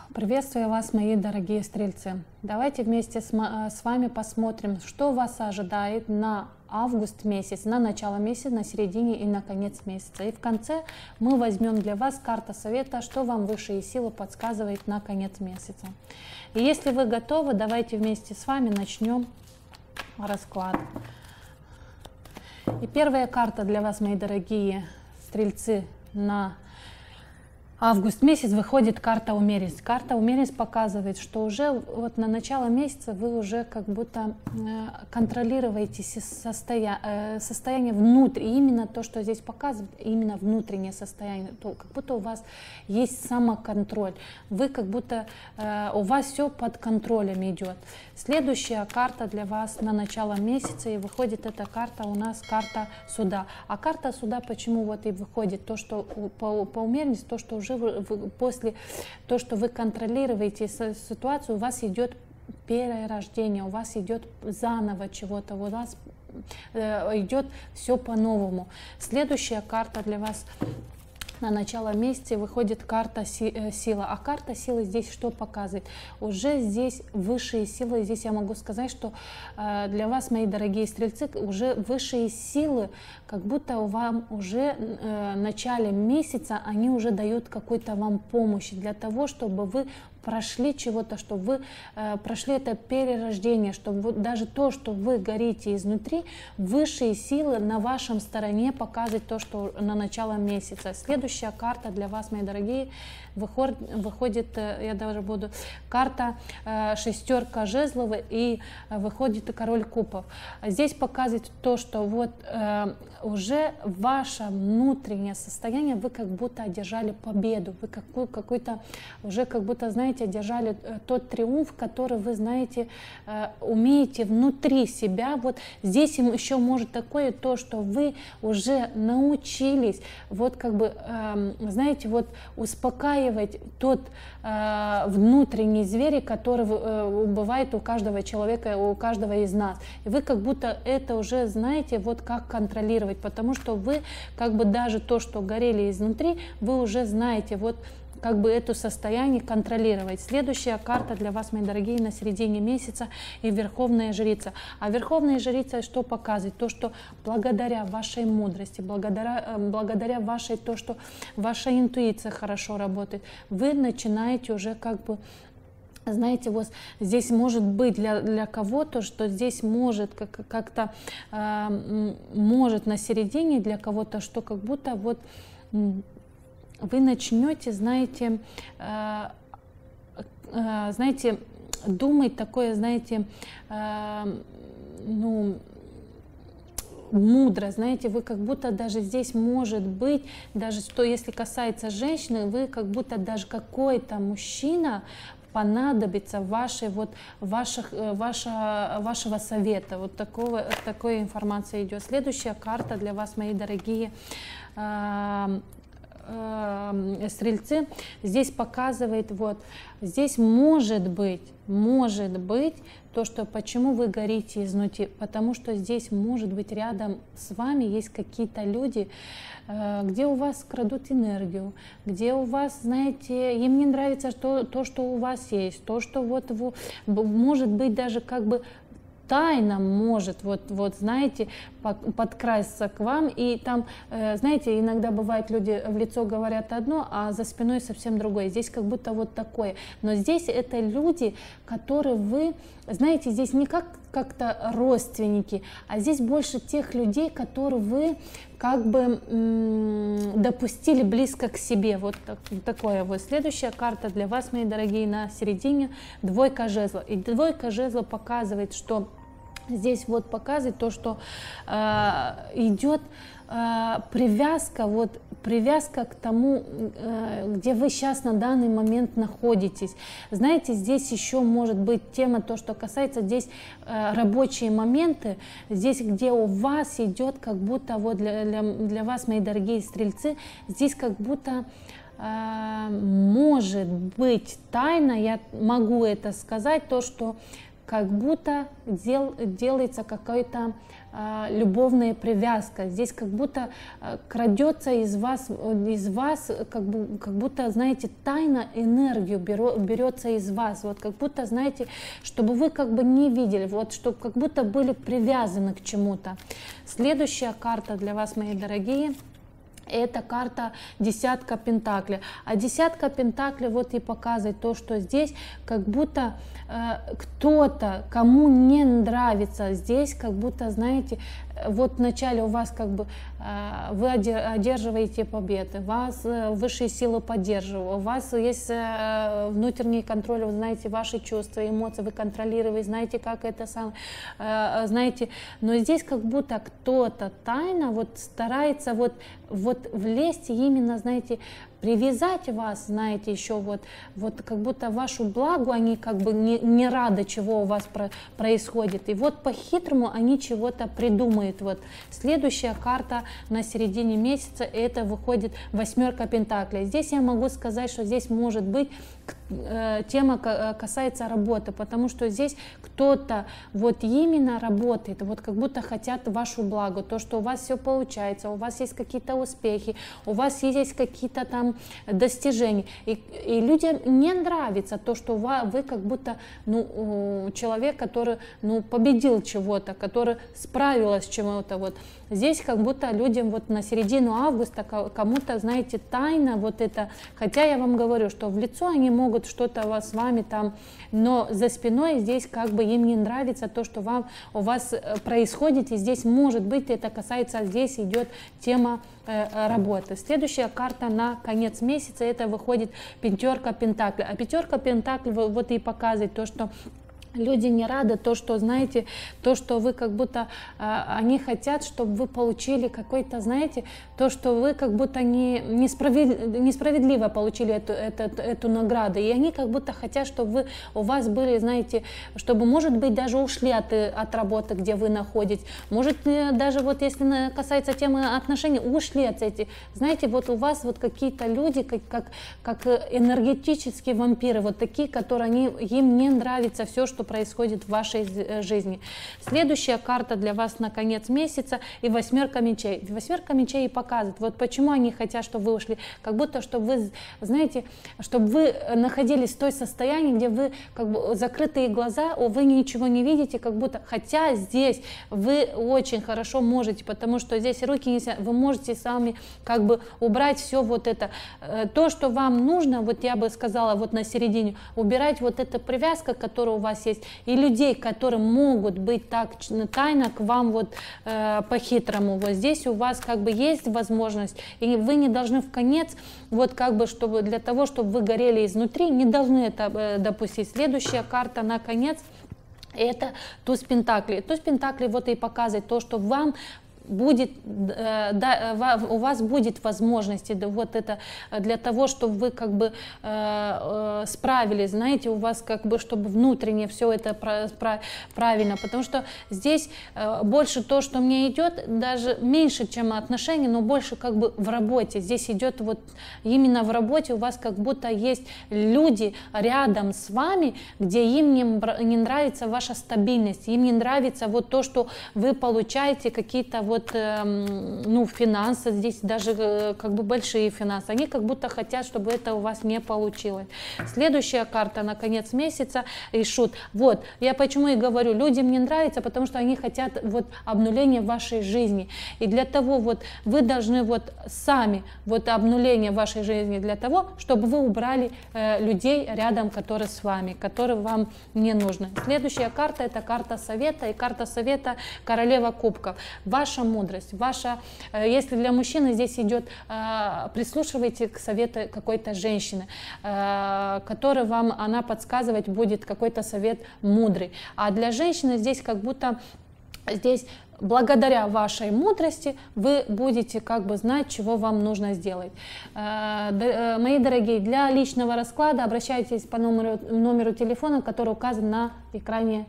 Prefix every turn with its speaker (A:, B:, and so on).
A: Приветствую вас, мои дорогие стрельцы! Давайте вместе с вами посмотрим, что вас ожидает на август месяц, на начало месяца, на середине и на конец месяца. И в конце мы возьмем для вас карта совета, что вам высшие силы подсказывает на конец месяца. И если вы готовы, давайте вместе с вами начнем расклад. И первая карта для вас, мои дорогие стрельцы, на август месяц выходит карта умеренность. Карта умеренность показывает, что уже вот на начало месяца вы уже как будто контролируете состояние внутри. Именно то, что здесь показывает, именно внутреннее состояние. То, как будто у вас есть самоконтроль. Вы как будто у вас все под контролем идет. Следующая карта для вас на начало месяца, и выходит эта карта у нас карта суда. А карта суда почему вот и выходит? То, что по умеренности, то, что уже после то, что вы контролируете ситуацию, у вас идет перерождение, у вас идет заново чего-то, у вас идет все по-новому. Следующая карта для вас на начало месяца выходит карта сила. А карта силы здесь что показывает? Уже здесь высшие силы. Здесь я могу сказать, что для вас, мои дорогие стрельцы, уже высшие силы, как будто вам уже в начале месяца они уже дают какую-то вам помощь для того, чтобы вы прошли чего-то, чтобы вы прошли это перерождение, чтобы вот даже то, что вы горите изнутри, высшие силы на вашем стороне показывают то, что на начало месяца. Следующая карта для вас, мои дорогие, выходит, я даже буду, карта шестерка жезлов, и выходит король кубков. Здесь показывает то, что вот уже ваше внутреннее состояние, вы как будто одержали победу, вы какой-то уже как будто, знаете, одержали тот триумф, который вы, знаете, умеете внутри себя. Вот здесь еще может такое то, что вы уже научились вот как бы, знаете, вот успокаивать тот внутренний зверь, который бывает у каждого человека, у каждого из нас. И вы как будто это уже знаете, вот как контролировать, потому что вы как бы даже то, что горели изнутри, вы уже знаете, вот как бы это состояние контролировать. Следующая карта для вас, мои дорогие, на середине месяца, и Верховная Жрица. А Верховная Жрица что показывает? То, что благодаря вашей мудрости, благодаря вашей, то, что ваша интуиция хорошо работает, вы начинаете уже как бы, знаете, вот здесь может быть для кого-то, что здесь может как-то, может на середине для кого-то, что как будто вот вы начнете, знаете, думать такое, знаете, ну, мудро, знаете, вы как будто даже здесь может быть, даже что если касается женщины, вы как будто даже какой-то мужчина понадобится вашего совета. Вот такой информация идет. Следующая карта для вас, мои дорогие стрельцы, здесь показывает, вот здесь может быть то, что почему вы горите изнутри, потому что здесь может быть рядом с вами есть какие-то люди, где у вас крадут энергию, где у вас, знаете, им не нравится то, что у вас есть, то, что вот может быть даже как бы тайна может, вот знаете, подкрасться к вам, и там, знаете, иногда бывает, люди в лицо говорят одно, а за спиной совсем другое. Здесь как будто вот такое. Но здесь это люди, которые вы, знаете, здесь не как-то родственники, а здесь больше тех людей, которые вы как бы допустили близко к себе. Вот такое вот. Следующая карта для вас, мои дорогие, на середине двойка жезлов. И двойка жезлов показывает, что здесь вот показывает то, что идет привязка к тому, где вы сейчас на данный момент находитесь. Знаете, здесь еще может быть тема, то, что касается здесь рабочие моменты, здесь, где у вас идет, как будто вот для вас, мои дорогие стрельцы, здесь как будто может быть тайна, я могу это сказать, то, что как будто делается какая-то любовная привязка. Здесь как будто крадется из вас как будто, знаете, тайна энергию берется из вас, вот как будто, знаете, чтобы вы как бы не видели, вот чтобы как будто были привязаны к чему-то. Следующая карта для вас, мои дорогие, это карта десятка пентаклей. А десятка пентаклей вот и показывает то, что здесь как будто кто-то, кому не нравится, здесь как будто, знаете, вот вначале у вас как бы вы одерживаете победы, вас высшие силы поддерживают, у вас есть внутренний контроль, вы знаете ваши чувства, эмоции, вы контролируете, знаете, как это сам, знаете, но здесь как будто кто-то тайно вот старается вот влезть именно, знаете, привязать вас, знаете, еще вот как будто вашу благу они как бы не рады, чего у вас происходит. И вот по-хитрому они чего-то придумают. Вот. Следующая карта на середине месяца, это выходит восьмерка пентаклей. Здесь я могу сказать, что здесь может быть тема касается работы, потому что здесь кто-то вот именно работает, вот как будто хотят вашу благо, то, что у вас все получается, у вас есть какие-то успехи, у вас есть какие-то там достижения, и людям не нравится то, что вы как будто человек, который победил чего-то, который справилась с чего-то. Вот здесь как будто людям вот на середину августа кому-то, знаете, тайна вот это, хотя я вам говорю, что в лицо они могут что-то с вами там, но за спиной здесь как бы им не нравится то, что у вас происходит, и здесь может быть, это касается, здесь идет тема работы. Следующая карта на конец месяца, это выходит пятерка пентаклей, а пятерка пентаклей вот и показывает то, что люди не рады, то, что, знаете, то, что вы как будто, они хотят, чтобы вы получили какой-то, знаете, то, что вы как будто несправедливо получили эту награду, и они как будто хотят, чтобы у вас были, знаете, чтобы, может быть, даже ушли от работы, где вы находитесь, может, даже вот если касается темы отношений, ушли от этих, знаете, вот у вас вот какие-то люди, как энергетические вампиры, вот такие, которые им не нравится все, что происходит в вашей жизни. Следующая карта для вас на конец месяца и восьмерка мечей. Восьмерка мечей и показывает, вот почему они хотят, чтобы вы ушли, как будто, чтобы вы, знаете, чтобы вы находились в той состоянии, где вы как бы закрытые глаза, вы ничего не видите, как будто, хотя здесь вы очень хорошо можете, потому что здесь руки нельзя, вы можете сами как бы убрать все вот это, то, что вам нужно, вот я бы сказала, вот на середине, убирать вот эта привязка, которая у вас есть, и людей, которые могут быть так тайно к вам вот по-хитрому. Вот здесь у вас как бы есть возможность, и вы не должны в конец, вот как бы, чтобы для того, чтобы вы горели изнутри, не должны это допустить. Следующая карта на конец это туз пентаклей. Туз пентаклей вот и показывает то, что вам будет, у вас будет возможности вот это для того, чтобы вы как бы справились, знаете, у вас как бы, чтобы внутренне все это правильно, потому что здесь больше то, что мне идет, даже меньше, чем отношения, но больше как бы в работе. Здесь идет вот именно в работе у вас как будто есть люди рядом с вами, где им не нравится ваша стабильность, им не нравится вот то, что вы получаете какие-то вот финансы, здесь даже как бы большие финансы, они как будто хотят, чтобы это у вас не получилось. Следующая карта на конец месяца и шут. Вот, я почему и говорю, людям не нравится, потому что они хотят вот обнуления вашей жизни. И для того вот вы должны вот сами вот обнуление вашей жизни для того, чтобы вы убрали людей рядом, которые с вами, которые вам не нужны. Следующая карта это карта совета, и карта совета королева кубков. Ваша мудрость, ваша, если для мужчины здесь идет, прислушивайте к совету какой-то женщины, которая вам, она подсказывать будет какой-то совет мудрый. А для женщины здесь как будто, здесь благодаря вашей мудрости вы будете как бы знать, чего вам нужно сделать. Мои дорогие, для личного расклада обращайтесь по номеру телефона, который указан на экране.